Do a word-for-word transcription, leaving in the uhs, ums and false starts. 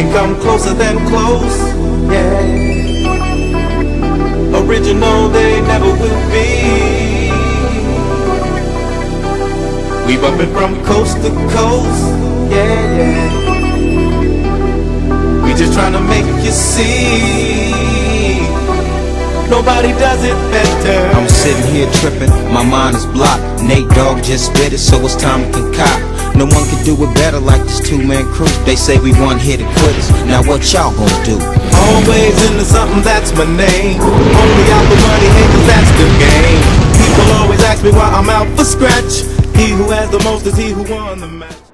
can come closer than close, yeah. Original they never will be. We bumpin' from coast to coast, yeah, yeah. We just tryna make you see nobody does it better. I'm sitting here tripping, my mind is blocked. Nate Dogg just spit it, so it's time to concoct. No one can do it better like this two-man crew. They say we one-hitter quitters, now what y'all gonna do? Always into something, that's my name. Only out for money, hey, cause that's the game. People always ask me why I'm out for scratch. He who has the most is he who won the match.